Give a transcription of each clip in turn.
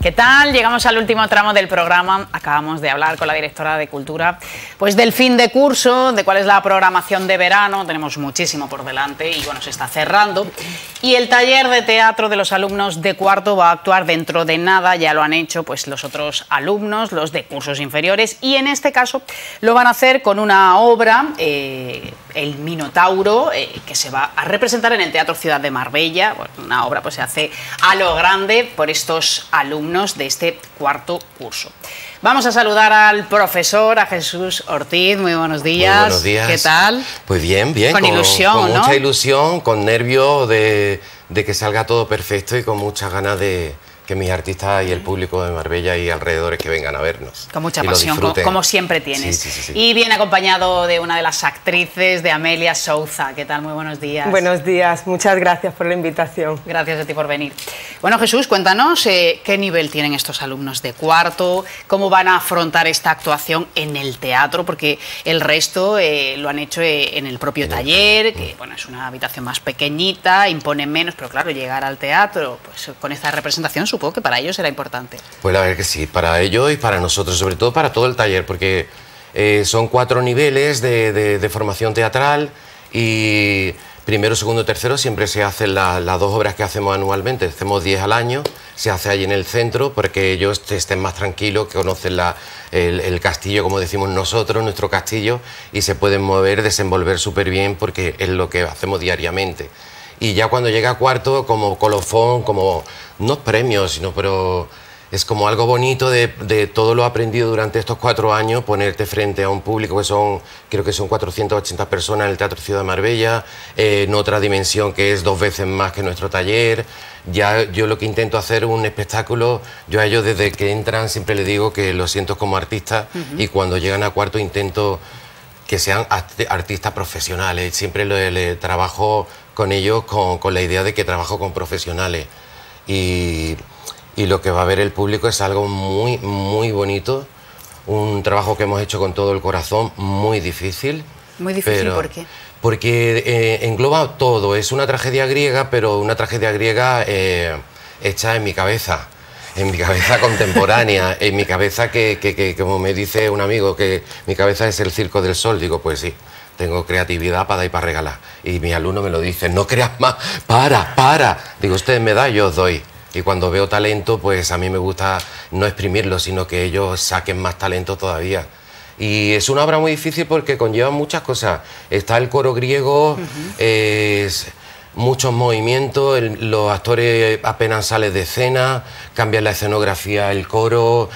¿Qué tal? Llegamos al último tramo del programa. Acabamos de hablar con la directora de Cultura pues del fin de curso, de cuál es la programación de verano. Tenemos muchísimo por delante y bueno, se está cerrando. Y el taller de teatro de los alumnos de cuarto va a actuar dentro de nada. Ya lo han hecho pues los otros alumnos, los de cursos inferiores, y en este caso lo van a hacer con una obra, El Minotauro, que se va a representar en el Teatro Ciudad de Marbella. Bueno, una obra pues se hace a lo grande por estos alumnos de este cuarto curso. Vamos a saludar al profesor, a Jesús Ortiz. Muy buenos días. Muy buenos días. ¿Qué tal? Pues bien, bien. Con ilusión, con ¿no? Mucha ilusión, con nervios de que salga todo perfecto y con muchas ganas de que mis artistas y el público de Marbella y alrededores que vengan a vernos. Con mucha pasión, como siempre tienes. Sí. Y bien acompañado de una de las actrices, de Amelia Souza. ¿Qué tal? Muy buenos días. Buenos días, muchas gracias por la invitación. Gracias a ti por venir. Bueno, Jesús, cuéntanos qué nivel tienen estos alumnos de cuarto, cómo van a afrontar esta actuación en el teatro, porque el resto lo han hecho en el propio taller, que bueno, es una habitación más pequeñita, impone menos, pero claro, llegar al teatro pues con esta representación supongo que para ellos era importante. Pues la verdad que sí, para ellos y para nosotros, sobre todo para todo el taller, porque son 4 niveles de formación teatral y primero, segundo, tercero siempre se hacen las 2 obras que hacemos anualmente, hacemos 10 al año, se hace allí en el centro porque ellos estén más tranquilos, que conocen el castillo, como decimos nosotros, nuestro castillo, y se pueden mover, desenvolver súper bien porque es lo que hacemos diariamente. Y ya cuando llega a cuarto, como colofón, como no premios, sino pero es como algo bonito de todo lo aprendido durante estos 4 años, ponerte frente a un público que son, creo que son 480 personas en el Teatro Ciudad de Marbella, en otra dimensión que es 2 veces más que nuestro taller. Ya yo lo que intento hacer es un espectáculo, yo a ellos desde que entran siempre les digo que lo siento como artistas y cuando llegan a cuarto intento que sean artistas profesionales, siempre le trabajo con ellos con la idea de que trabajo con profesionales y lo que va a ver el público es algo muy, muy bonito, un trabajo que hemos hecho con todo el corazón, muy difícil. Muy difícil, ¿por qué? Porque engloba todo, es una tragedia griega, pero una tragedia griega hecha en mi cabeza contemporánea, en mi cabeza que como me dice un amigo, que mi cabeza es el Circo del Sol, digo, pues sí. Tengo creatividad para dar y para regalar. Y mis alumnos me lo dicen, no creas más, para. Digo, ustedes me dan, yo os doy. Y cuando veo talento, pues a mí me gusta no exprimirlo, sino que ellos saquen más talento todavía. Y es una obra muy difícil porque conlleva muchas cosas. Está el coro griego, muchos movimientos, los actores apenas salen de escena, cambia la escenografía, el coro,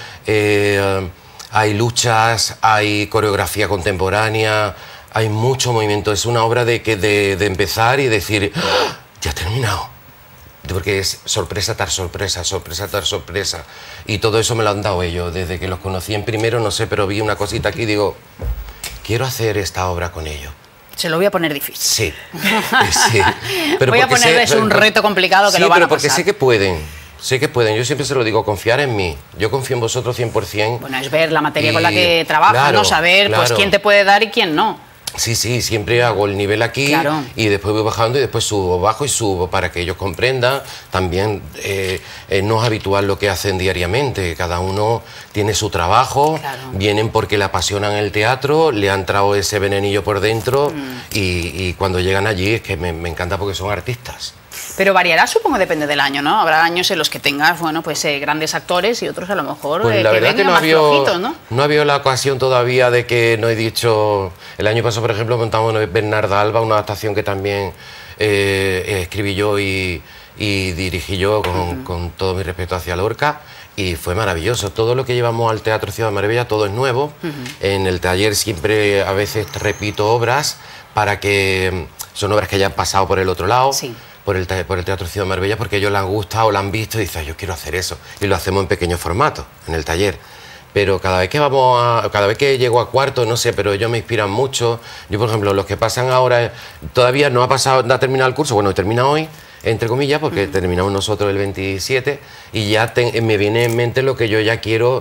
hay luchas, hay coreografía contemporánea. Hay mucho movimiento, es una obra de empezar y decir, ¡ah! Ya ha terminado. Porque es sorpresa tras sorpresa, sorpresa tras sorpresa. Y todo eso me lo han dado ellos. Desde que los conocí en primero, no sé, pero vi una cosita aquí y digo, quiero hacer esta obra con ellos. Se lo voy a poner difícil. Sí, sí. Pero voy a ponerles un reto complicado que lo van a pasar. Porque sé que pueden. Sé que pueden, yo siempre se lo digo, confiar en mí. Yo confío en vosotros 100%. Bueno, es ver la materia con la que trabajas, claro, ¿no? Saber pues quién te puede dar y quién no. Sí, siempre hago el nivel aquí y después voy bajando y después subo, bajo y subo para que ellos comprendan. También no es habitual lo que hacen diariamente, cada uno tiene su trabajo, vienen porque le apasionan el teatro, le han traído ese venenillo por dentro y cuando llegan allí es que me encanta porque son artistas. Pero variará, supongo, depende del año, ¿no? Habrá años en los que tengas, bueno, pues grandes actores y otros a lo mejor pues la que verdad vengan más flojitos, ¿no? No ha habido la ocasión todavía de que no he dicho... El año pasado, por ejemplo, montamos Bernarda Alba, una adaptación que también escribí yo y dirigí yo con todo mi respeto hacia Lorca y fue maravilloso. Todo lo que llevamos al Teatro Ciudad de Marbella, todo es nuevo. En el taller siempre a veces repito obras para que... Son obras que ya han pasado por el otro lado. Sí. Por el Teatro Ciudad de Marbella, porque ellos le han gustado, lo han visto y dicen, yo quiero hacer eso. Y lo hacemos en pequeño formato, en el taller. Pero cada vez que llego a cuarto, no sé, pero ellos me inspiran mucho. Yo, por ejemplo, los que pasan ahora, todavía no ha terminado el curso, bueno, termina hoy, entre comillas, porque terminamos nosotros el 27, y ya me viene en mente lo que yo ya quiero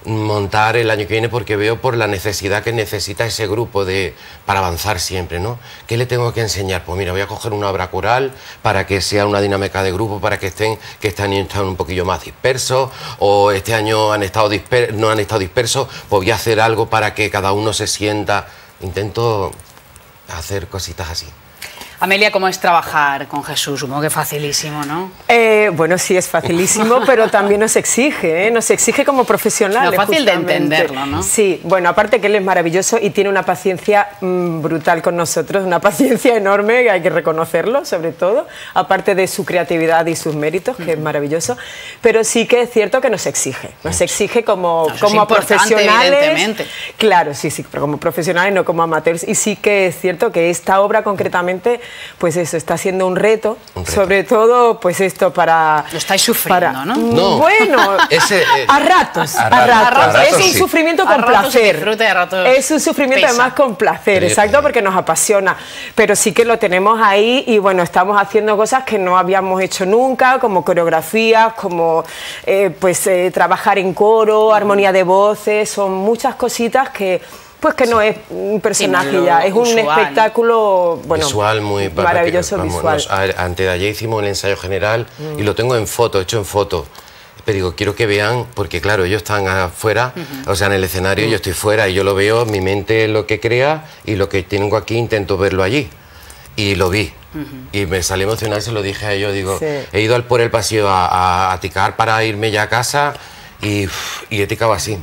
montar el año que viene porque veo por la necesidad que necesita ese grupo para avanzar siempre, ¿no? ¿Qué le tengo que enseñar? Pues mira, voy a coger una obra coral para que sea una dinámica de grupo, para que este año están un poquillo más dispersos, o este año no han estado dispersos, pues voy a hacer algo para que cada uno se sienta. Intento hacer cositas así. Amelia, ¿cómo es trabajar con Jesús? Supongo que facilísimo, ¿no? Bueno, sí, es facilísimo, pero también nos exige como profesionales. No, fácil de entenderlo, ¿no? Sí, bueno, aparte que él es maravilloso y tiene una paciencia brutal con nosotros, una paciencia enorme, hay que reconocerlo, sobre todo, aparte de su creatividad y sus méritos, que es maravilloso, pero sí que es cierto que nos exige como profesionales. Evidentemente. Claro, sí, pero como profesionales, no como amateurs, y sí que es cierto que esta obra concretamente, pues eso, está siendo un reto, sobre todo, pues esto para... Lo estáis sufriendo, ¿no? No. Bueno, a ratos. Es un sufrimiento con placer. Es un sufrimiento además con placer, exacto, porque nos apasiona. Pero sí que lo tenemos ahí y bueno, estamos haciendo cosas que no habíamos hecho nunca, como coreografías, como trabajar en coro, armonía de voces, son muchas cositas que... Pues que no es un personaje, sí, ya, es un espectáculo visual muy maravilloso, visual. Antes de ayer hicimos el ensayo general y lo tengo en foto, hecho en foto. Pero digo, quiero que vean, porque claro, ellos están afuera, o sea, en el escenario, yo estoy fuera y yo lo veo, mi mente es lo que crea y lo que tengo aquí intento verlo allí. Y lo vi. Y me salió emocional, se lo dije a ellos, digo, he ido por el pasillo a ticar para irme ya a casa. Y he ticado así.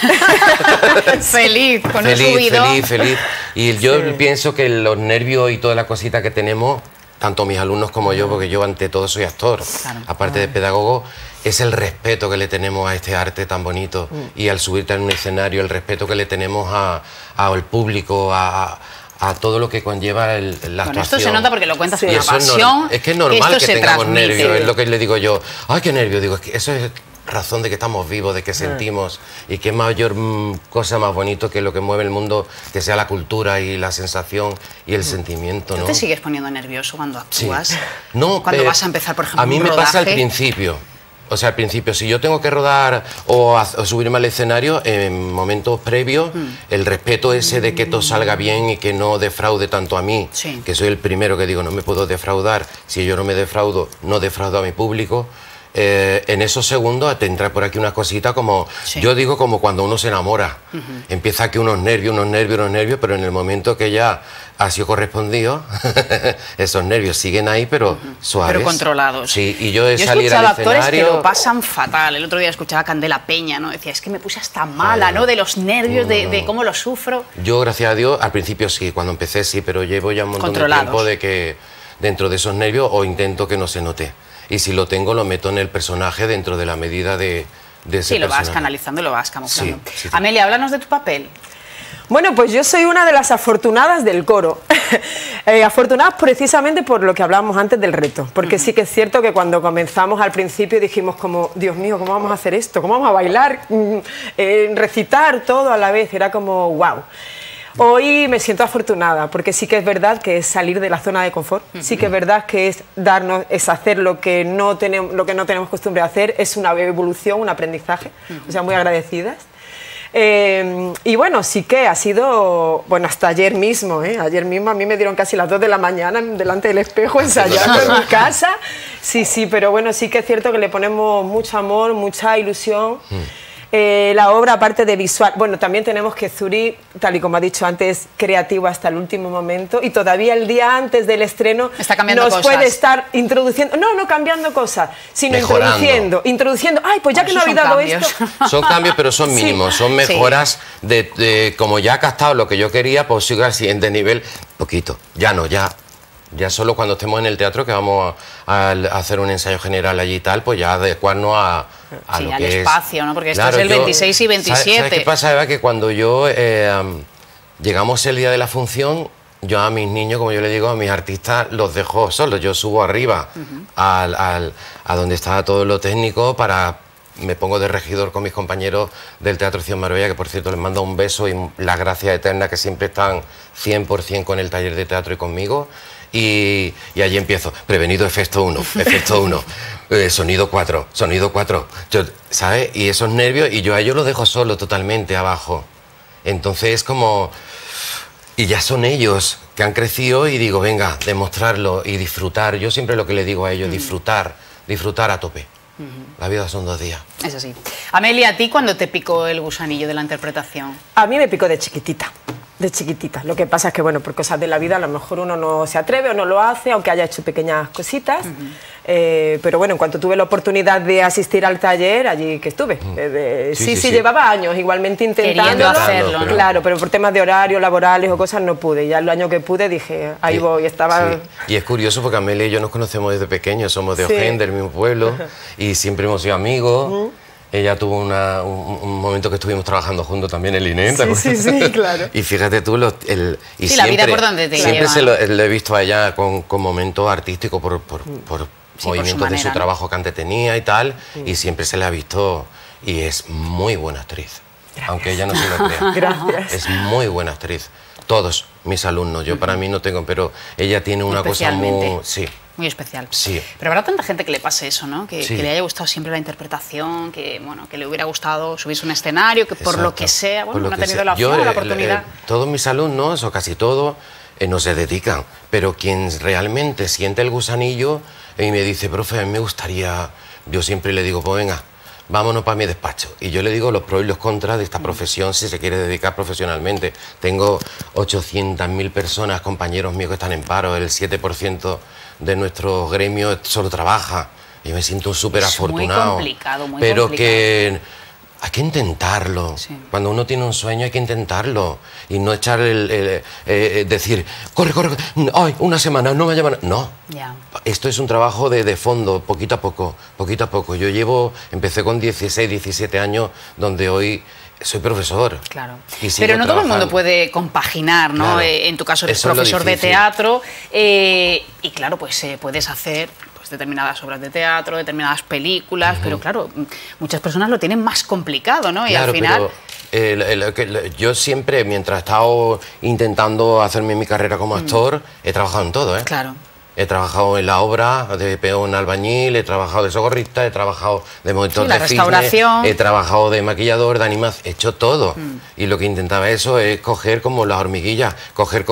Feliz, con el subido. Feliz. Y yo pienso que los nervios y toda la cosita que tenemos, tanto mis alumnos como yo, porque yo ante todo soy actor, aparte de pedagogo, es el respeto que le tenemos a este arte tan bonito. Y al subirte en un escenario, el respeto que le tenemos al público, a todo lo que conlleva la actuación. Esto se nota porque lo cuentas con una pasión. Es que es normal que tengamos nervios, es lo que le digo yo. ¡Ay, qué nervios! Digo, es que eso es razón de que estamos vivos, de que sentimos, y qué mayor cosa más bonito que lo que mueve el mundo, que sea la cultura y la sensación y el sentimiento, ¿no? ¿Tú te sigues poniendo nervioso cuando actúas? Sí. No, cuando vas a empezar, por ejemplo, a mí me pasa al principio. O sea, al principio, si yo tengo que rodar o subirme al escenario, en momentos previos, el respeto ese de que todo salga bien y que no defraude tanto a mí, que soy el primero que digo, no me puedo defraudar, si yo no me defraudo, no defraudo a mi público. En esos segundos te entra por aquí una cosita como, yo digo como cuando uno se enamora, empieza aquí unos nervios, pero en el momento que ya ha sido correspondido, esos nervios siguen ahí, pero suaves. Pero controlados. Sí, y yo he escuchado salir al actores escenario... que lo pasan fatal. El otro día escuchaba a Candela Peña, ¿no? Decía, es que me puse hasta mala, ¿no? De los nervios, de cómo lo sufro. Yo, gracias a Dios, al principio sí, cuando empecé sí, pero llevo ya un montón de tiempo de que dentro de esos nervios o intento que no se note. Y si lo tengo, lo meto en el personaje dentro de la medida de ese personaje. Sí, lo vas canalizando, lo vas camuflando. Sí. Amelia, háblanos de tu papel. Bueno, pues yo soy una de las afortunadas del coro. Afortunadas precisamente por lo que hablábamos antes del reto. Porque sí que es cierto que cuando comenzamos al principio dijimos como, Dios mío, ¿cómo vamos a hacer esto? ¿Cómo vamos a bailar? Recitar todo a la vez. Era como, wow. Hoy me siento afortunada porque sí que es verdad que es salir de la zona de confort, sí que es verdad que es hacer lo que no tenemos costumbre de hacer, es una evolución, un aprendizaje, o sea, muy agradecidas. Y bueno, sí que ha sido, bueno, hasta ayer mismo, ayer mismo a mí me dieron casi las 2 de la mañana delante del espejo ensayando en mi casa, sí, pero bueno, sí que es cierto que le ponemos mucho amor, mucha ilusión. La obra, aparte de visual, bueno, también tenemos que Zuri, tal y como ha dicho antes, es creativo hasta el último momento y todavía el día antes del estreno nos puede estar introduciendo, no cambiando cosas, sino introduciendo, ay, pues ya que no habéis dado esto. Son cambios, pero son mínimos, son mejoras de como ya ha captado lo que yo quería, pues sigo al siguiente nivel, poquito, ya solo cuando estemos en el teatro, que vamos a hacer un ensayo general allí y tal, pues ya adecuarnos a lo que es... espacio, ¿no? Porque esto es el 26 y 27. ¿Sabes qué pasa, Eva? Que cuando yo llegamos el día de la función, yo a mis niños, como yo le digo, a mis artistas, los dejo solos. Yo subo arriba a donde estaba todo lo técnico para me pongo de regidor con mis compañeros del Teatro Ciudad Marbella, que por cierto les mando un beso y la gracia eterna, que siempre están 100% con el taller de teatro y conmigo. Y allí empiezo, prevenido, efecto 1, efecto 1, sonido 4, sonido 4, ¿sabes? Y esos nervios, y yo a ellos los dejo solo totalmente abajo. Entonces es como... Y ya son ellos que han crecido y digo, venga, demostrarlo y disfrutar. Yo siempre lo que le digo a ellos, disfrutar a tope. La vida son 2 días. Es así. Amelia, ¿a ti cuándo te picó el gusanillo de la interpretación? A mí me picó de chiquitita. De chiquitita. Lo que pasa es que, bueno, por cosas de la vida a lo mejor uno no se atreve o no lo hace, aunque haya hecho pequeñas cositas. Pero bueno, en cuanto tuve la oportunidad de asistir al taller, allí que estuve. Sí, llevaba años igualmente intentándolo. Hacerlo, ¿no? Claro, pero por temas de horarios laborales o cosas no pude. Ya el año que pude dije, ahí voy, estaba... Sí. Y es curioso porque Amelia y yo nos conocemos desde pequeños, somos de Ojén, del mismo pueblo, y siempre hemos sido amigos. Ella tuvo un momento que estuvimos trabajando juntos también en INEM. Sí, claro. Y fíjate tú, y sí, la vida por donde te siempre lleva. Lo he visto a ella con momentos artísticos por movimientos de su trabajo que antes tenía y tal, y siempre se le ha visto, y es muy buena actriz. Gracias. Aunque ella no se lo crea. Gracias. Es muy buena actriz. Todos mis alumnos, yo para mí no tengo, pero ella tiene una cosa muy... Sí. Muy especial. Sí. Pero habrá tanta gente que le pase eso, ¿no? Que sí. le haya gustado siempre la interpretación, que le hubiera gustado subirse a un escenario, que por lo que sea, bueno, no ha tenido la opción o la oportunidad. Todos mis alumnos, o casi todos, no se dedican, pero quien realmente siente el gusanillo y me dice, profe, a mí me gustaría, yo siempre le digo, pues venga, vámonos para mi despacho. Y yo le digo los pros y los contras de esta profesión si se quiere dedicar profesionalmente. Tengo 800.000 personas, compañeros míos que están en paro, el 7% de nuestro gremio solo trabaja. Yo me siento súper afortunado. Muy complicado, muy pero complicado. Que hay que intentarlo. Sí. Cuando uno tiene un sueño hay que intentarlo. Y no echar decir, corre, ay, una semana, no me llaman. No. Ya. Esto es un trabajo de fondo, poquito a poco, poquito a poco. Empecé con 16, 17 años, donde hoy soy profesor. Claro. Pero no todo el mundo puede compaginar, ¿no? Claro. En tu caso eres profesor de teatro y claro, pues puedes hacer determinadas obras de teatro, determinadas películas, pero claro, muchas personas lo tienen más complicado, ¿no? Claro, y al final... pero yo siempre, mientras he estado intentando hacerme mi carrera como actor, he trabajado en todo, ¿eh? Claro. He trabajado en la obra de peón albañil, he trabajado de socorrista, he trabajado de monitor de restauración, fitness, he trabajado de maquillador, de animación, he hecho todo. Y lo que intentaba eso es coger como las hormiguillas, coger,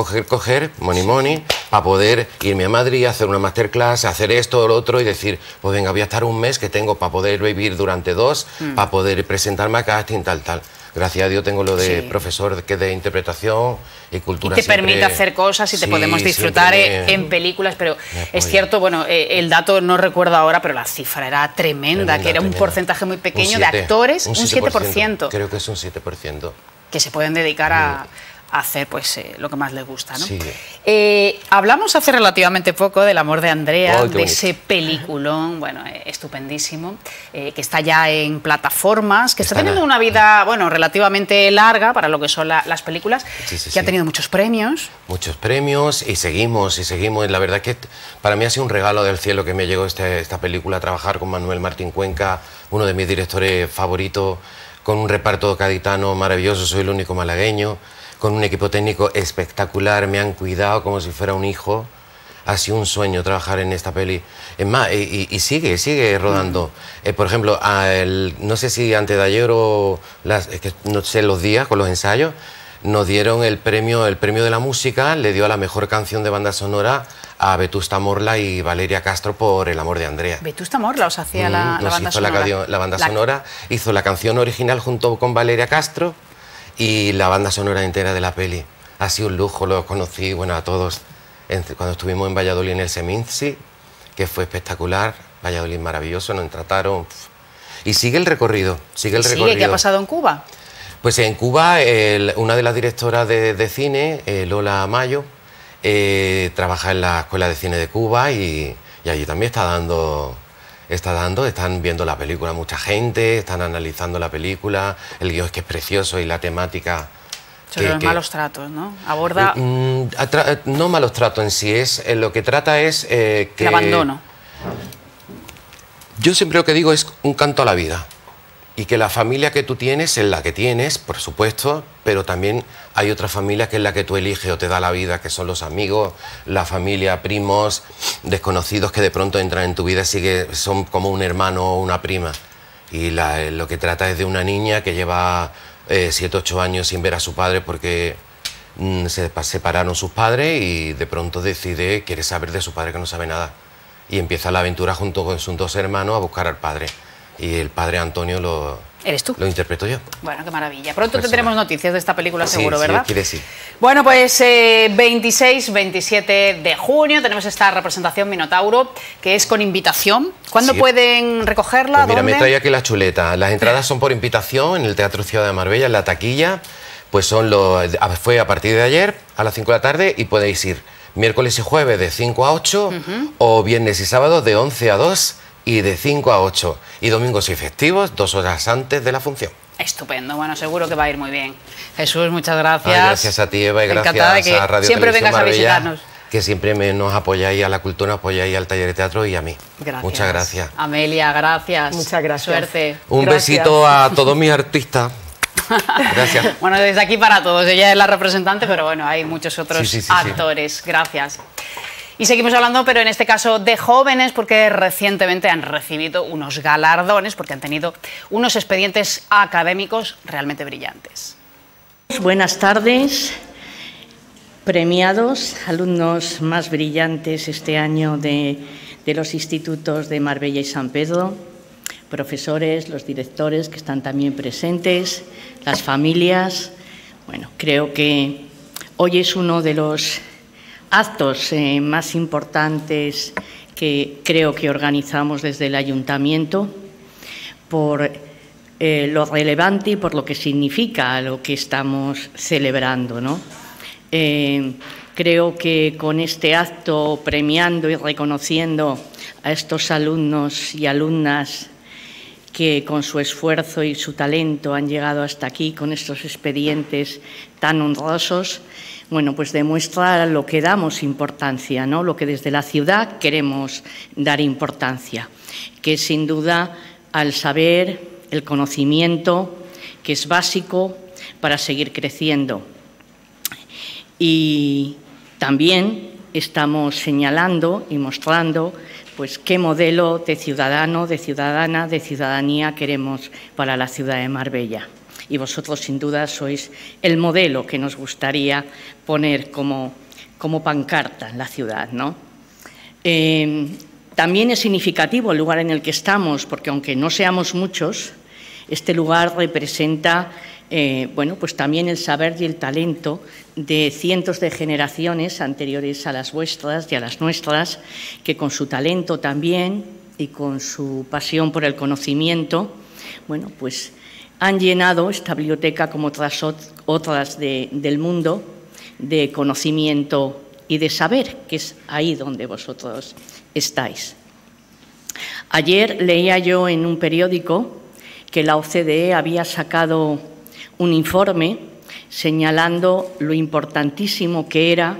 money, para poder irme a Madrid, hacer una masterclass, hacer esto o lo otro y decir, pues venga, voy a estar un mes que tengo para poder vivir durante 2, para poder presentarme a casting, tal. Gracias a Dios tengo lo de profesor que de interpretación y cultura. Y te permite hacer cosas y te podemos disfrutar en películas, pero es cierto, bueno, el dato no recuerdo ahora, pero la cifra era tremenda, que era un porcentaje muy pequeño de actores, un 7%. Creo que es un 7%. Que se pueden dedicar a hacer pues lo que más les gusta, ¿no? Sí. Hablamos hace relativamente poco del Amor de Andrea, de ese peliculón, bueno, estupendísimo, que está ya en plataformas, que está teniendo una vida, bueno, relativamente larga para lo que son las películas, que ha tenido muchos premios. Muchos premios y seguimos. La verdad que para mí ha sido un regalo del cielo que me llegó esta película, a trabajar con Manuel Martín Cuenca, uno de mis directores favoritos, con un reparto gaditano maravilloso, soy el único malagueño, con un equipo técnico espectacular, me han cuidado como si fuera un hijo. Ha sido un sueño trabajar en esta peli. Es más, y sigue rodando. Por ejemplo, no sé si antes de ayer o no sé los días con los ensayos, nos dieron el premio de la música, le dio a la mejor canción de banda sonora a Vetusta Morla y Valeria Castro por El Amor de Andrea. Vetusta Morla os hacía la banda sonora. La banda sonora, hizo la canción original junto con Valeria Castro y la banda sonora entera de la peli. Ha sido un lujo, los conocí, bueno, a todos cuando estuvimos en Valladolid en el Seminci, que fue espectacular, Valladolid maravilloso, nos trataron. Y sigue el recorrido, ¿Qué ha pasado en Cuba? Pues en Cuba, una de las directoras de cine, Lola Mayo, trabaja en la Escuela de Cine de Cuba y allí también están viendo la película mucha gente, están analizando la película, el guión es que es precioso y la temática... Sobre los malos tratos, ¿no? Aborda... no malos tratos en sí, lo que trata es que... El abandono. Yo siempre lo que digo es un canto a la vida. y que la familia que tú tienes es la que tienes, por supuesto, pero también hay otra familia que es la que tú eliges o te da la vida, que son los amigos, la familia, primos, desconocidos que de pronto entran en tu vida y que son como un hermano o una prima. Y lo que trata es de una niña que lleva 7, 8 años sin ver a su padre porque se separaron sus padres y de pronto quiere saber de su padre que no sabe nada. Y empieza la aventura junto con sus 2 hermanos a buscar al padre. Y el padre Antonio ¿Eres tú? Lo interpreto yo. Bueno, qué maravilla. Pronto tendremos noticias de esta película, seguro, sí, ¿verdad? Si quiere, sí. Bueno, pues 26, 27 de junio tenemos esta representación Minotauro, que es con invitación. ¿Cuándo pueden recogerla? Pues mira, ¿Dónde? me trae aquí la chuleta. Las entradas son por invitación en el Teatro Ciudad de Marbella, en la taquilla. Pues fue a partir de ayer a las 5 de la tarde y podéis ir miércoles y jueves de 5 a 8 o viernes y sábados de 11 a 2 y de 5 a 8 y domingos y festivos 2 horas antes de la función. Estupendo, bueno, seguro que va a ir muy bien. Jesús, muchas gracias. Ay, gracias a ti, Eva, y gracias de que a Radio siempre Televisión vengas Marbella, a visitarnos. que siempre nos apoyáis a la cultura, apoyáis al taller de teatro y a mí. Gracias. Muchas gracias. Amelia, gracias. Muchas gracias. Suerte. Un besito a todos mis artistas. Gracias. Bueno, desde aquí para todos. Ella es la representante, pero bueno, hay muchos otros Sí. actores. Gracias. Y seguimos hablando, pero en este caso de jóvenes, porque recientemente han recibido unos galardones, porque han tenido unos expedientes académicos realmente brillantes. Buenas tardes, premiados, alumnos más brillantes este año de los institutos de Marbella y San Pedro, profesores, los directores que están también presentes, las familias. Bueno, creo que hoy es uno de los actos más importantes que creo que organizamos desde el Ayuntamiento por lo relevante y por lo que significa lo que estamos celebrando, ¿no? Creo que con este acto premiando y reconociendo a estos alumnos y alumnas que con su esfuerzo y su talento han llegado hasta aquí con estos expedientes tan honrosos, bueno, pues demuestra lo que damos importancia, ¿no? Lo que desde la ciudad queremos dar importancia, que es sin duda al saber, el conocimiento, que es básico para seguir creciendo. Y también estamos señalando y mostrando pues qué modelo de ciudadano, de ciudadana, de ciudadanía queremos para la ciudad de Marbella. Y vosotros, sin duda, sois el modelo que nos gustaría poner como pancarta en la ciudad, ¿no? También es significativo el lugar en el que estamos, porque aunque no seamos muchos, este lugar representa bueno, pues también el saber y el talento de cientos de generaciones anteriores a las vuestras y a las nuestras, que con su talento también y con su pasión por el conocimiento, bueno, pues han llenado esta biblioteca como otras del mundo de conocimiento y de saber, que es ahí donde vosotros estáis. Ayer leía yo en un periódico que la OCDE había sacado un informe señalando lo importantísimo que era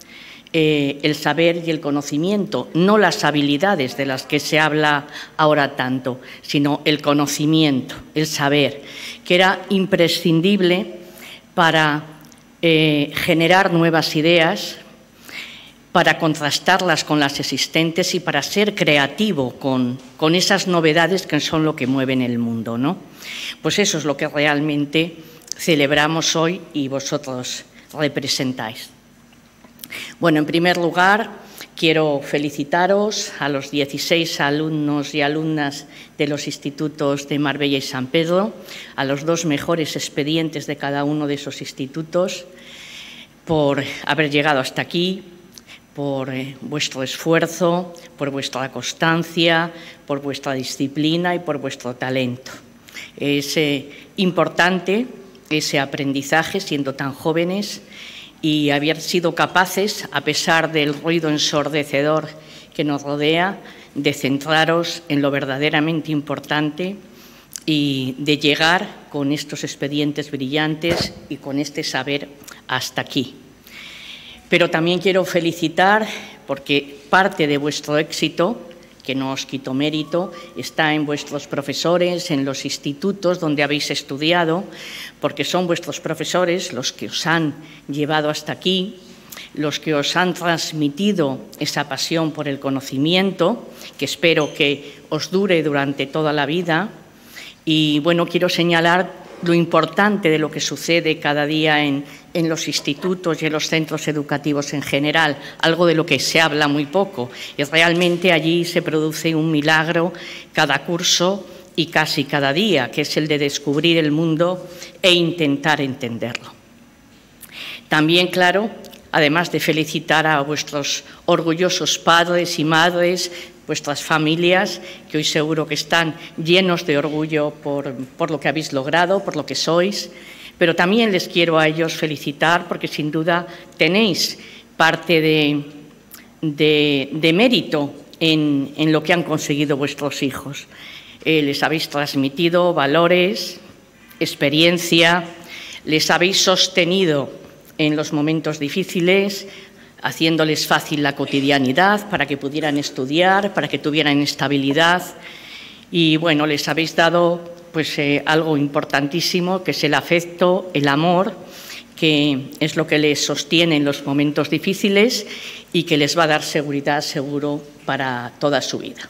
el saber y el conocimiento, no las habilidades de las que se habla ahora tanto, sino el conocimiento, el saber, que era imprescindible para generar nuevas ideas, para contrastarlas con las existentes y para ser creativo con esas novedades que son lo que mueven el mundo, ¿no? Pues eso es lo que realmente celebramos hoy y vosotros representáis. Bueno, en primer lugar, quiero felicitaros a los 16 alumnos y alumnas de los institutos de Marbella y San Pedro, a los 2 mejores expedientes de cada uno de esos institutos, por haber llegado hasta aquí, por vuestro esfuerzo, por vuestra constancia, por vuestra disciplina y por vuestro talento. Es importante ese aprendizaje siendo tan jóvenes y haber sido capaces, a pesar del ruido ensordecedor que nos rodea, de centraros en lo verdaderamente importante y de llegar con estos expedientes brillantes y con este saber hasta aquí. Pero también quiero felicitar porque parte de vuestro éxito que no os quito mérito, está en vuestros profesores, en los institutos donde habéis estudiado, porque son vuestros profesores los que os han llevado hasta aquí, los que os han transmitido esa pasión por el conocimiento, que espero que os dure durante toda la vida. Y bueno, quiero señalar lo importante de lo que sucede cada día en los institutos y en los centros educativos en general, algo de lo que se habla muy poco. Y realmente allí se produce un milagro cada curso y casi cada día, que es el de descubrir el mundo e intentar entenderlo. También, claro, además de felicitar a vuestros orgullosos padres y madres, vuestras familias, que hoy seguro que están llenos de orgullo por lo que habéis logrado, por lo que sois, pero también les quiero a ellos felicitar porque sin duda tenéis parte de mérito en lo que han conseguido vuestros hijos. Les habéis transmitido valores, experiencia, les habéis sostenido en los momentos difíciles, haciéndoles fácil la cotidianidad para que pudieran estudiar, para que tuvieran estabilidad. Y bueno, les habéis dado pues, algo importantísimo, que es el afecto, el amor, que es lo que les sostiene en los momentos difíciles y que les va a dar seguridad, seguro, para toda su vida.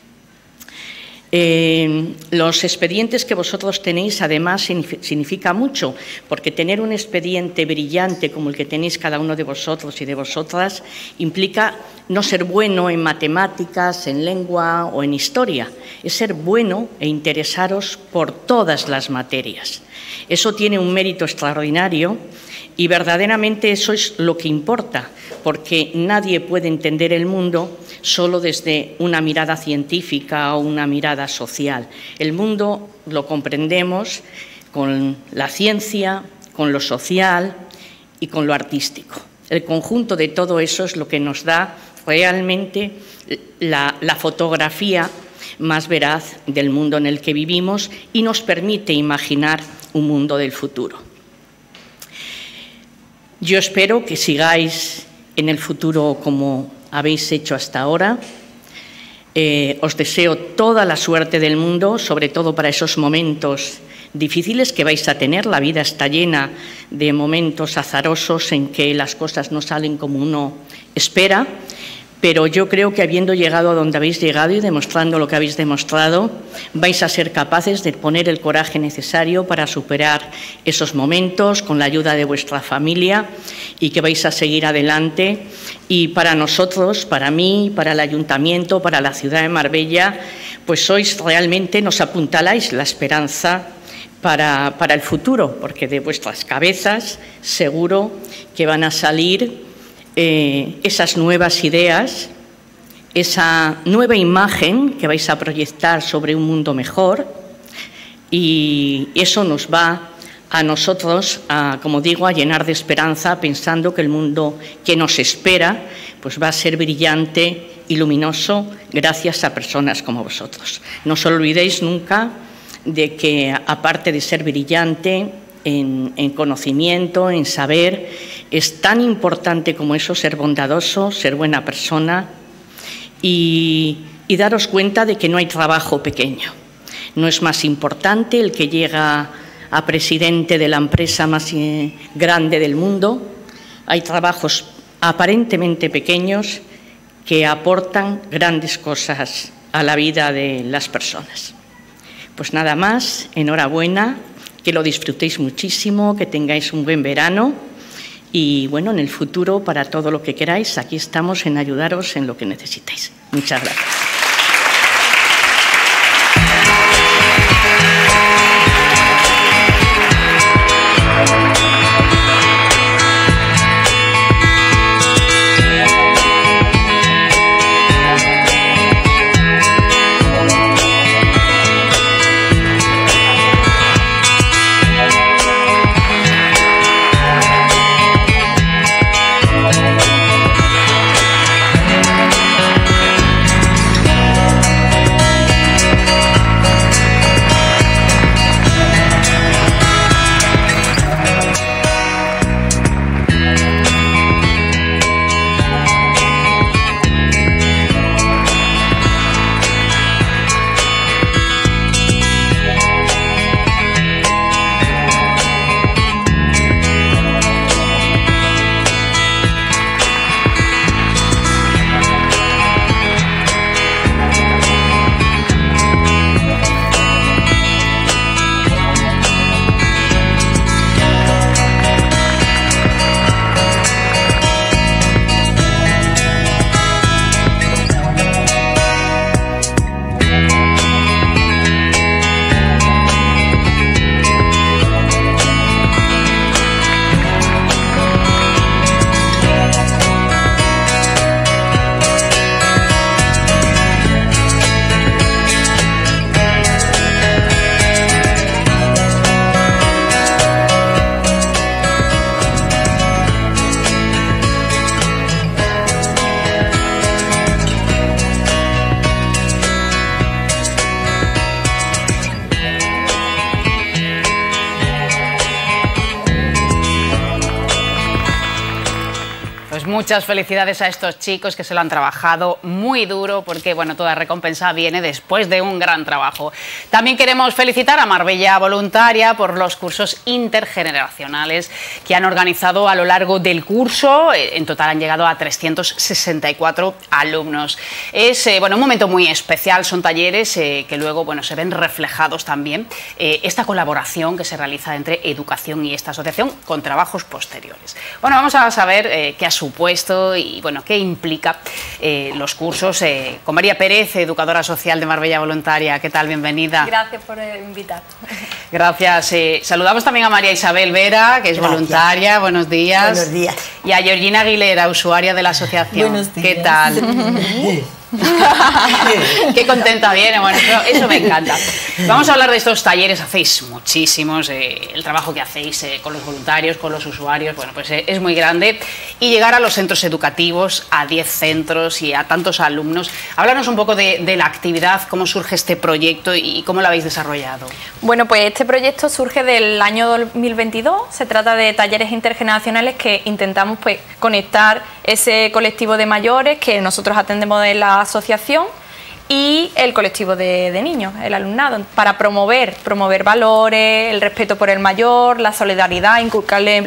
Los expedientes que vosotros tenéis, además, significa mucho, porque tener un expediente brillante como el que tenéis cada uno de vosotros y de vosotras implica no ser bueno en matemáticas, en lengua o en historia, es ser bueno e interesaros por todas las materias. Eso tiene un mérito extraordinario y verdaderamente eso es lo que importa, porque nadie puede entender el mundo solo desde una mirada científica o una mirada social. El mundo lo comprendemos con la ciencia, con lo social y con lo artístico. El conjunto de todo eso es lo que nos da realmente la fotografía más veraz del mundo en el que vivimos y nos permite imaginar un mundo del futuro. Yo espero que sigáis en el futuro como habéis hecho hasta ahora. Os deseo toda la suerte del mundo, sobre todo para esos momentos difíciles que vais a tener. La vida está llena de momentos azarosos en que las cosas no salen como uno espera, pero yo creo que habiendo llegado a donde habéis llegado y demostrando lo que habéis demostrado, vais a ser capaces de poner el coraje necesario para superar esos momentos con la ayuda de vuestra familia y que vais a seguir adelante. Y para nosotros, para mí, para el Ayuntamiento, para la ciudad de Marbella, pues sois realmente, nos apuntaláis la esperanza para el futuro, porque de vuestras cabezas seguro que van a salir esas nuevas ideas, esa nueva imagen que vais a proyectar sobre un mundo mejor, y eso nos va a nosotros, como digo, a llenar de esperanza, pensando que el mundo que nos espera pues va a ser brillante y luminoso gracias a personas como vosotros. No os olvidéis nunca de que, aparte de ser brillante en conocimiento, en saber, es tan importante como eso ser bondadoso, ser buena persona y daros cuenta de que no hay trabajo pequeño. No es más importante el que llega a presidente de la empresa más grande del mundo. Hay trabajos aparentemente pequeños que aportan grandes cosas a la vida de las personas. Pues nada más, enhorabuena, que lo disfrutéis muchísimo, que tengáis un buen verano y, bueno, en el futuro, para todo lo que queráis, aquí estamos en ayudaros en lo que necesitéis. Muchas gracias. Muchas felicidades a estos chicos que se lo han trabajado muy duro, porque bueno, toda recompensa viene después de un gran trabajo. También queremos felicitar a Marbella Voluntaria por los cursos intergeneracionales que han organizado a lo largo del curso. En total han llegado a 364 alumnos. Es bueno, un momento muy especial, son talleres que luego bueno, se ven reflejados también esta colaboración que se realiza entre educación y esta asociación con trabajos posteriores. Bueno, vamos a saber qué ha supuesto y bueno, qué implica los cursos con María Pérez, educadora social de Marbella Voluntaria. ¿Qué tal? Bienvenida. Gracias por invitar. Gracias. Saludamos también a María Isabel Vera, que es voluntaria. Buenos días. Buenos días. Y a Georgina Aguilera, usuaria de la asociación. Buenos días. ¿Qué tal? Qué contenta viene, bueno, eso me encanta. Vamos a hablar de estos talleres, hacéis muchísimos, el trabajo que hacéis con los voluntarios, con los usuarios, bueno, pues es muy grande. Y llegar a los centros educativos, a 10 centros y a tantos alumnos. Háblanos un poco de la actividad, cómo surge este proyecto y cómo lo habéis desarrollado. Bueno, pues este proyecto surge del año 2022, se trata de talleres intergeneracionales que intentamos pues conectar ese colectivo de mayores que nosotros atendemos en la asociación y el colectivo de niños, el alumnado, para promover valores, el respeto por el mayor, la solidaridad, inculcarle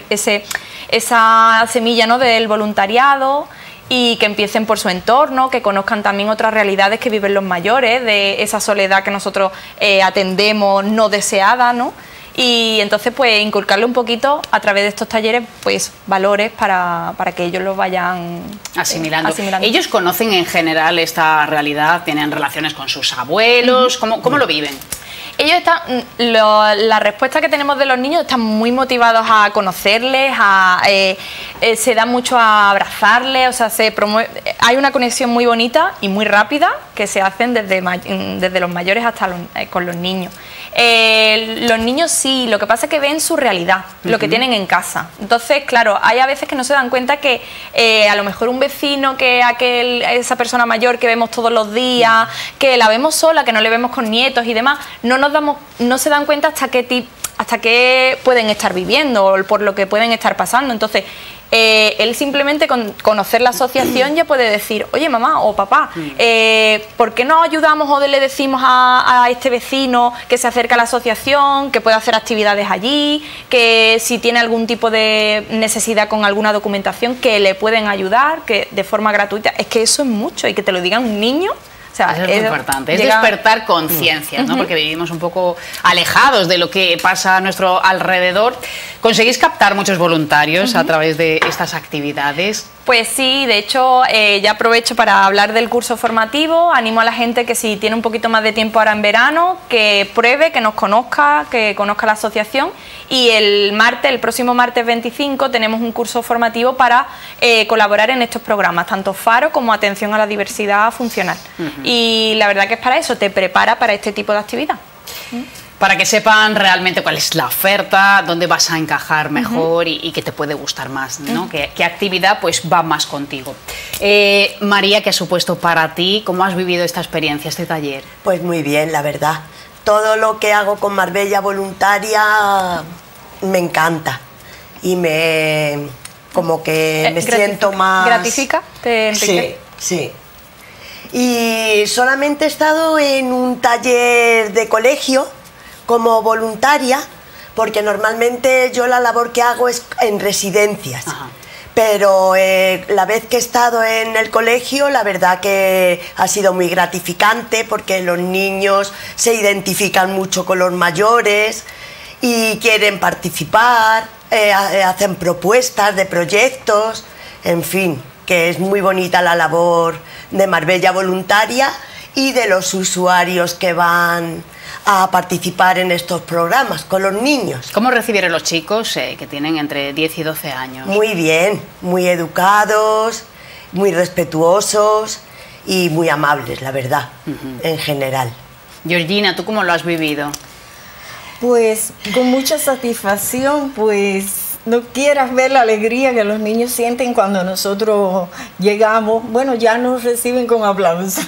esa semilla, ¿no?, del voluntariado, y que empiecen por su entorno, que conozcan también otras realidades que viven los mayores, de esa soledad que nosotros atendemos no deseada, ¿no? Y entonces pues inculcarle un poquito a través de estos talleres pues valores para que ellos los vayan asimilando. ¿Ellos conocen en general esta realidad? ¿Tienen relaciones con sus abuelos? ¿Cómo lo viven? Ellos están, la respuesta que tenemos de los niños, están muy motivados a conocerles, se da mucho a abrazarles, o sea, hay una conexión muy bonita y muy rápida que se hacen desde los mayores hasta con los niños. Los niños sí, lo que pasa es que ven su realidad, lo que tienen en casa. Entonces, claro, hay a veces que no se dan cuenta que a lo mejor un vecino, esa persona mayor que vemos todos los días, que la vemos sola, que no le vemos con nietos y demás, no se dan cuenta hasta qué pueden estar viviendo o por lo que pueden estar pasando. Entonces, él simplemente con conocer la asociación ya puede decir, oye mamá o papá, ¿por qué no ayudamos o le decimos a este vecino que se acerca a la asociación, que puede hacer actividades allí, que si tiene algún tipo de necesidad con alguna documentación, que le pueden ayudar, que de forma gratuita? Es que eso es mucho, y que te lo diga un niño. O sea, eso es muy importante, es despertar conciencias, ¿no? Porque vivimos un poco alejados de lo que pasa a nuestro alrededor. ¿Conseguís captar muchos voluntarios a través de estas actividades? Pues sí, de hecho ya aprovecho para hablar del curso formativo. Animo a la gente que si tiene un poquito más de tiempo ahora en verano, que pruebe, que nos conozca, que conozca la asociación. Y el próximo martes 25 tenemos un curso formativo para colaborar en estos programas, tanto Faro como Atención a la Diversidad Funcional. Y la verdad que es para eso, te prepara para este tipo de actividad. Para que sepan realmente cuál es la oferta, dónde vas a encajar mejor y qué te puede gustar más, ¿no? ¿Qué actividad pues va más contigo? María, ¿qué ha supuesto para ti? ¿Cómo has vivido esta experiencia, este taller? Pues muy bien, la verdad. Todo lo que hago con Marbella Voluntaria me encanta y como que me siento más... ¿Gratifica? ¿Te enriquece? Sí. Y solamente he estado en un taller de colegio como voluntaria, porque normalmente yo la labor que hago es en residencias. Ajá. Pero la vez que he estado en el colegio, la verdad que ha sido muy gratificante, porque los niños se identifican mucho con los mayores y quieren participar, hacen propuestas de proyectos, en fin, que es muy bonita la labor de Marbella Voluntaria y de los usuarios que van a participar en estos programas con los niños. ¿Cómo recibieron los chicos que tienen entre 10 y 12 años? Muy bien, muy educados, muy respetuosos y muy amables, la verdad, en general. Georgina, ¿tú cómo lo has vivido? Pues con mucha satisfacción, pues no quieras ver la alegría que los niños sienten cuando nosotros llegamos. Bueno, ya nos reciben con aplausos.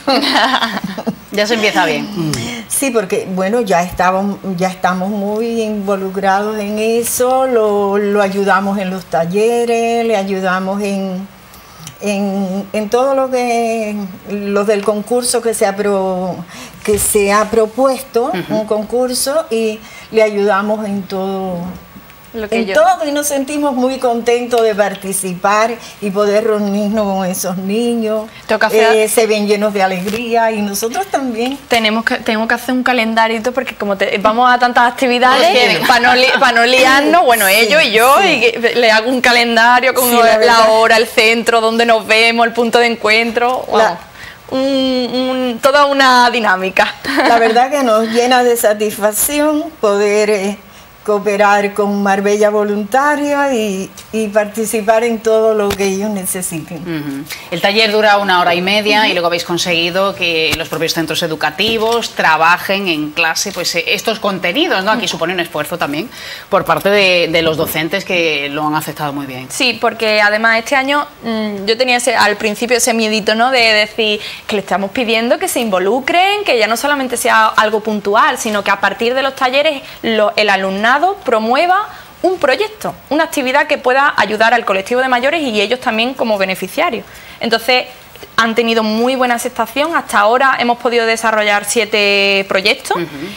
Ya se empieza bien. Sí, porque bueno, ya estamos muy involucrados en eso, lo ayudamos en los talleres, le ayudamos en en todo lo del concurso que se ha propuesto, un concurso, y le ayudamos en todo. Todo, y nos sentimos muy contentos de participar y poder reunirnos con esos niños. Se ven llenos de alegría, y nosotros también. Tengo que hacer un calendario, porque como vamos a tantas actividades, para no liarnos, bueno, sí, ellos y yo, sí. Y le hago un calendario con la hora, el centro, donde nos vemos, el punto de encuentro. Wow. Toda una dinámica. La verdad que nos llena de satisfacción poder cooperar con Marbella Voluntaria y participar en todo lo que ellos necesiten. El taller dura 1 hora y media y luego habéis conseguido que los propios centros educativos trabajen en clase pues estos contenidos, ¿no? Aquí supone un esfuerzo también por parte de los docentes, que lo han aceptado muy bien. Sí, porque además este año yo tenía al principio ese miedito, ¿no? De decir que le estamos pidiendo que se involucren, que ya no solamente sea algo puntual, sino que a partir de los talleres el alumnado promueva un proyecto, una actividad que pueda ayudar al colectivo de mayores y ellos también como beneficiarios. Entonces, han tenido muy buena aceptación. Hasta ahora hemos podido desarrollar 7 proyectos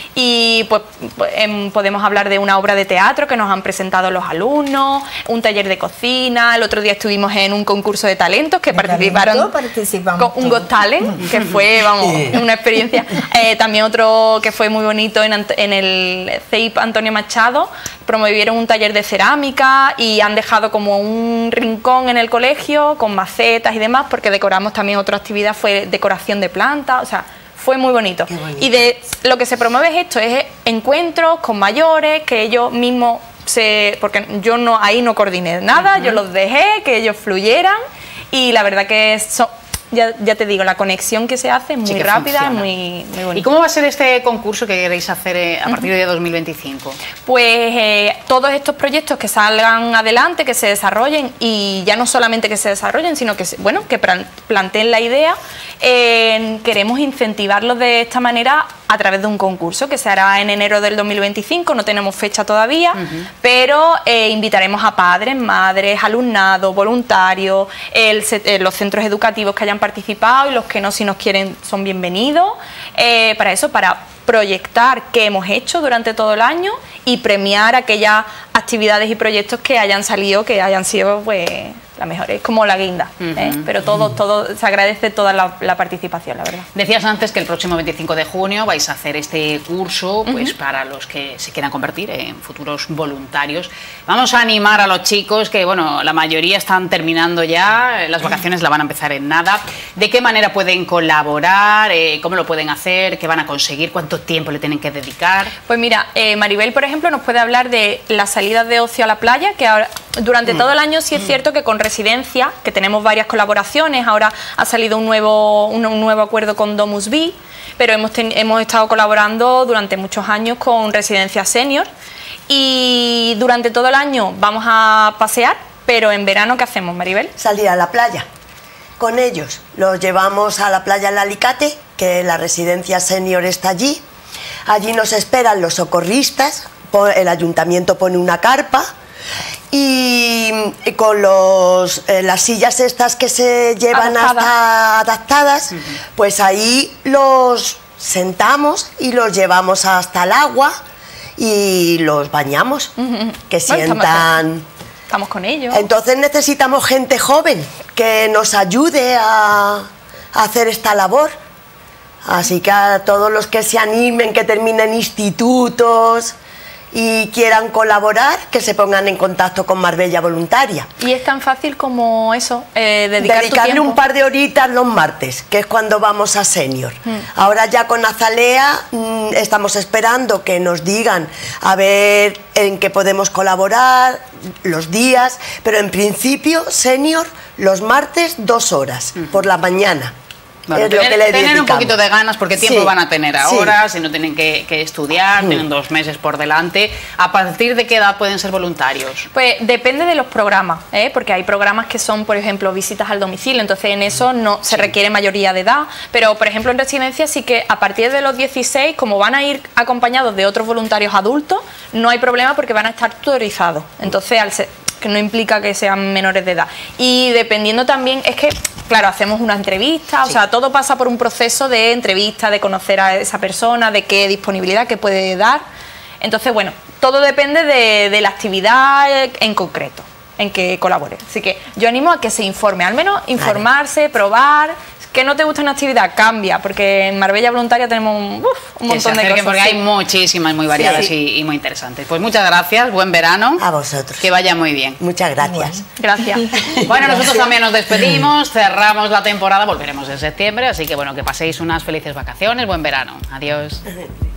y pues podemos hablar de una obra de teatro que nos han presentado los alumnos, un taller de cocina. El otro día estuvimos en un concurso de talentos que participamos con un Got Talent, que fue, una experiencia. También otro que fue muy bonito en el CEIP Antonio Machado, promovieron un taller de cerámica y han dejado como un rincón en el colegio con macetas y demás, porque decoramos también otra actividad, fue decoración de plantas, o sea, fue muy bonito. Y de lo que se promueve es esto, es encuentros con mayores, que ellos mismos porque yo ahí no coordiné nada, yo los dejé, que ellos fluyeran, y la verdad que ya te digo, la conexión que se hace es muy rápida, muy bonita. ¿Y cómo va a ser este concurso que queréis hacer a partir de 2025? Pues todos estos proyectos que salgan adelante, que se desarrollen, y ya no solamente que se desarrollen, sino que planteen la idea, queremos incentivarlos de esta manera a través de un concurso que se hará en enero del 2025, no tenemos fecha todavía, pero invitaremos a padres, madres, alumnado, voluntarios, los centros educativos que hayan participado, y los que no, si nos quieren, son bienvenidos, para proyectar qué hemos hecho durante todo el año y premiar aquellas actividades y proyectos que hayan salido, que hayan sido pues la mejor. Es como la guinda, pero todo se agradece, toda la participación, la verdad. Decías antes que el próximo 25 de junio vais a hacer este curso pues para los que se quieran convertir en futuros voluntarios. Vamos a animar a los chicos que, bueno, la mayoría están terminando ya, las vacaciones la van a empezar en nada. ¿De qué manera pueden colaborar? ¿Cómo lo pueden hacer? ¿Qué van a conseguir? ¿Cuánto tiempo le tienen que dedicar? Pues mira, Maribel, por ejemplo, nos puede hablar de las salidas de ocio a la playa, que ahora, durante todo el año sí es cierto que con Residencia, que tenemos varias colaboraciones, ahora ha salido un nuevo acuerdo con Domus Bi, pero hemos estado colaborando durante muchos años con Residencia Senior, y durante todo el año vamos a pasear, pero en verano, ¿qué hacemos, Maribel? Salir a la playa con ellos. Los llevamos a la playa El Alicate, que la Residencia Senior está allí. Allí nos esperan los socorristas, el ayuntamiento pone una carpa, y con las sillas estas que se llevan adaptadas, pues ahí los sentamos y los llevamos hasta el agua y los bañamos, que sientan... Estamos con ellos. Entonces necesitamos gente joven que nos ayude a hacer esta labor. Así que a todos los que se animen, que terminen institutos y quieran colaborar, que se pongan en contacto con Marbella Voluntaria. Y es tan fácil como eso, dedicarle un par de horitas los martes, que es cuando vamos a Senior. Ahora ya con Azalea estamos esperando que nos digan a ver en qué podemos colaborar, los días, pero en principio Senior los martes 2 horas por la mañana. Bueno, tener un poquito de ganas, porque tiempo van a tener ahora, si no tienen que estudiar, tienen 2 meses por delante. ¿A partir de qué edad pueden ser voluntarios? Pues depende de los programas, porque hay programas que son, por ejemplo, visitas al domicilio, entonces en eso no se requiere mayoría de edad, pero por ejemplo en Residencia sí que a partir de los 16, como van a ir acompañados de otros voluntarios adultos, no hay problema porque van a estar tutorizados. Entonces que no implica que sean menores de edad. Y dependiendo también, es que, claro, hacemos una entrevista, o sea, todo pasa por un proceso de entrevista, de conocer a esa persona, de qué disponibilidad, qué puede dar. Entonces, bueno, todo depende de la actividad en concreto en que colabore. Así que yo animo a que se informe, al menos informarse, probar. Que no te gusta una actividad, cambia, porque en Marbella Voluntaria tenemos un montón de cosas. Porque hay muchísimas, muy variadas y muy interesantes. Pues muchas gracias, buen verano. A vosotros. Que vaya muy bien. Muchas gracias. Gracias. Bueno, nosotros también nos despedimos, cerramos la temporada, volveremos en septiembre, así que bueno, que paséis unas felices vacaciones, buen verano. Adiós.